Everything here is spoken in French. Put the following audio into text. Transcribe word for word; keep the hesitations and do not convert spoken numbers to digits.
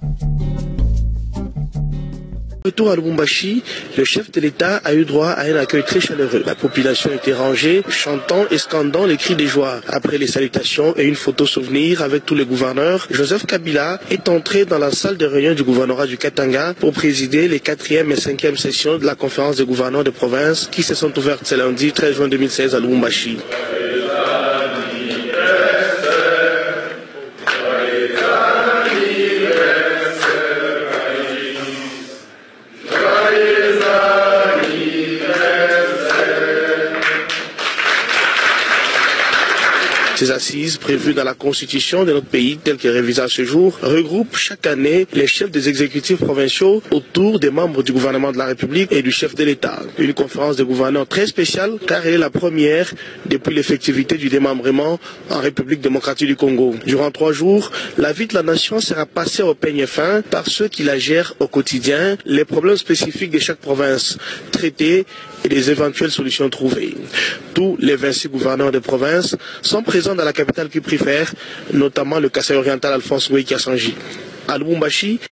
Retour à Lubumbashi, le chef de l'État a eu droit à un accueil très chaleureux. La population était rangée, chantant et scandant les cris des joie. Après les salutations et une photo souvenir avec tous les gouverneurs, Joseph Kabila est entré dans la salle de réunion du gouvernorat du Katanga pour présider les quatrième et cinquième sessions de la conférence des gouverneurs de province qui se sont ouvertes ce lundi treize juin deux mille seize à Lubumbashi. Ces assises, prévues dans la constitution de notre pays, telle que révisée à ce jour, regroupent chaque année les chefs des exécutifs provinciaux autour des membres du gouvernement de la République et du chef de l'État. Une conférence des gouverneurs très spéciale car elle est la première depuis l'effectivité du démembrement en République démocratique du Congo. Durant trois jours, la vie de la nation sera passée au peigne fin par ceux qui la gèrent au quotidien, les problèmes spécifiques de chaque province traités et les éventuelles solutions trouvées. Tous les vingt-six gouverneurs de province sont présents dans la capitale qui préfère, notamment le Kasaï oriental Alphonse Wei Kassanji. À Lubumbashi,